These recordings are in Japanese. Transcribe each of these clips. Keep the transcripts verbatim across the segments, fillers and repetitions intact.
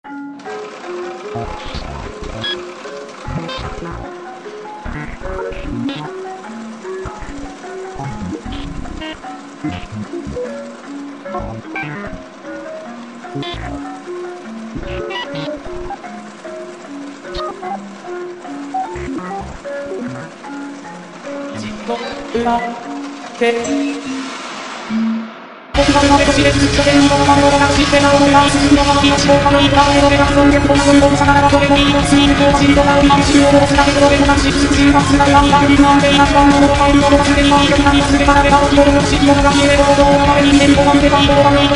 じっと裏で僕が生まれ年でずっと天にこのままを隠してなおもいない進むのが命を軽いプラウドで活動でことなどにこさならばそれもいいのスイームと走りとなう今の終をすだけことでもなくし普通がつながりが不安定な不安のもの変えることがすでに満足なりすべかられた時をよくし記憶が消えればことを流れ人間にご飯で感動がない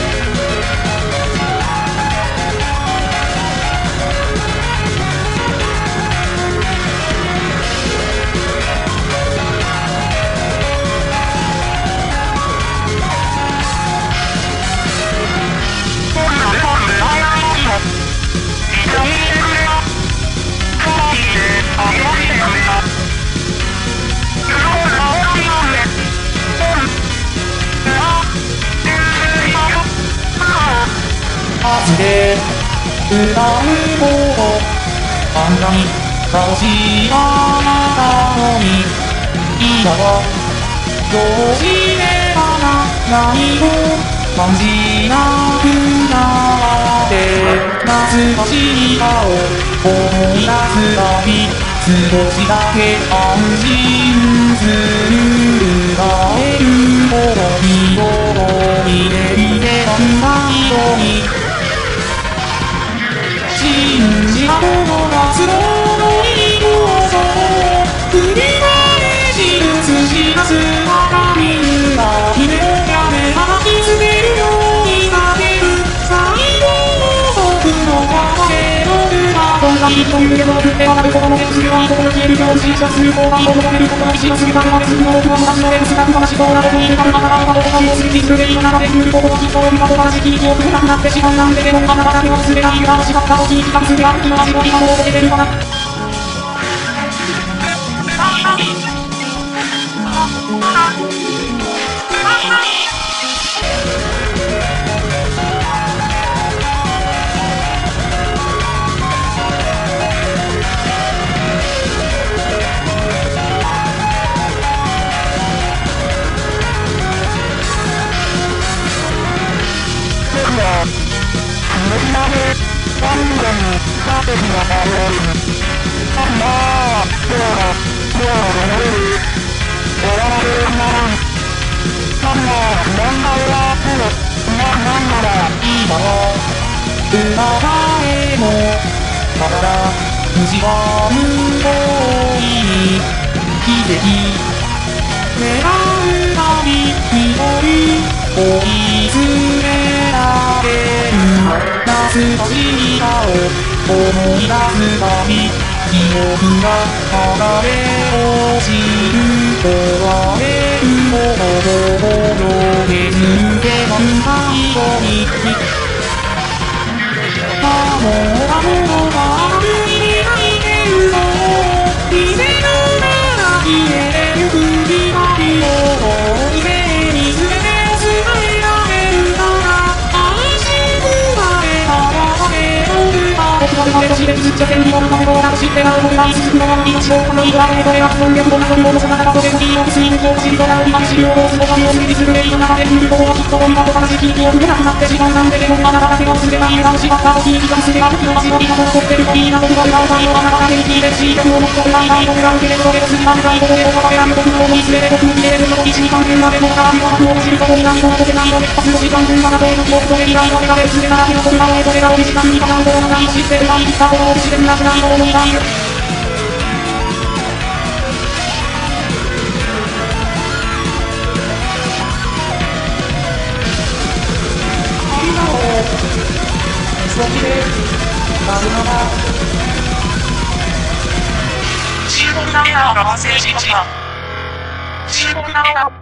外れ歌う方あんなに楽しいあなたのに今はどうしてかな何も感じなくなって懐かしい顔思い出すたび少しだけ安心する歌えるほどに思い出いてなんだように信じたものが都合のいいことを繰り返し映し出すからみんな夢をやめ吐き捨てるようにかける最後の僕の顔で僕がどんな人というけど送ってわかることの鉄は心消えるようにする後半を求めることがしすぎたるまでするの僕は昔のレンスがく話しそうなことにいるからまたまたことかもするディスプレイの中で来ることはきっと今とから時期記憶がなくなってしまうなんてでもあなただけは忘れないが欲しかった時に期間する歩きの味を今も覚えてるかな歌えもただ虫は無謀に奇跡狙うたびに追い詰められる懐かしい顔思い出すたび記憶が剥がれ落ちる壊れるものを削れば最後にもうあのがある意味がいてるの見せるなら消えてゆく光を夢に全てを伝えられるから愛し生まれたわけの歌僕が生まれ年でずっと天にものための私ってなる僕が続くのは命をこの岩でこれは本力どんなにもそなたとでもいいのくすいむと走りとなう今に知るを通すのが身をディスプレイの中で来ることはきっと今と悲しき記憶がなくなってしまうなんてでもあなただけは忘れないが欲しかった時に気がすれば僕の足を今と残ってるといいな僕が歌う際をあなただけに聞いてしい曲を持つことがない僕が受けてそれを過ぎためたいことでお互いらに僕の思い連れて僕に消えるその一時間分までもからには僕を知ることに何も残せないのでパスの時間分まだ遠く遠くとで未来の目が出るすれならけの言葉をそれがお時間にかかることのない知ってるない生きたことを知ってるなくないものにない深刻な絵が完成しました。深刻な絵が